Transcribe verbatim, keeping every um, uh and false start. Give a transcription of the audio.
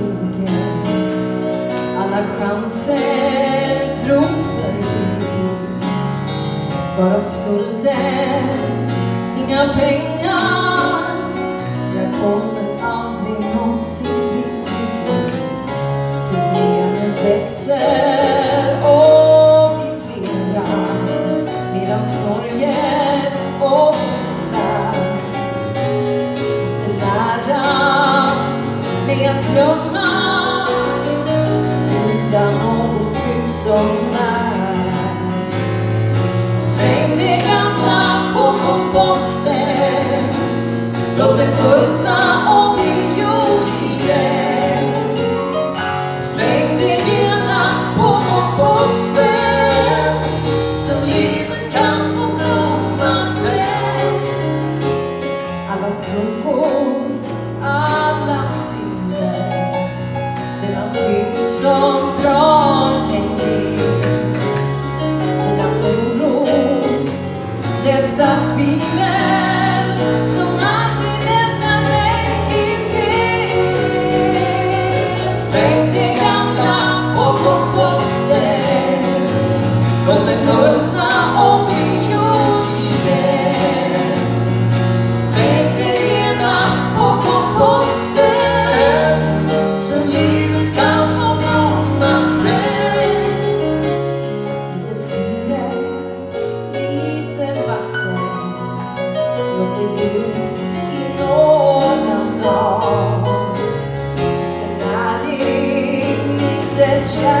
stigen. Alla chanser drog förbi. Bara skulder, inga pengar. Jag kommer aldrig någonsin bli fri. Problemen växer och blir flera, medan sorger och besvär. Måste lära mig att glömma utan något nytt som är. Släng det gamla på komposten, låt det kultna och bli jord igen. Släng det genast på komposten, så livet kan få blomma sig. Alla skuggor, alla synder, denna tyngd som drar mig ner. Denna oro, dessa tvivel som aldrig lämnar mig i fred. Släng det gamla på komposten, låt det kultna och bli jord igen. Släng det genast på komposten, så livet kan få blomma sig. Lite syre, lite vatten, låt det gro i några dagar. Lite näring, lite kärlek.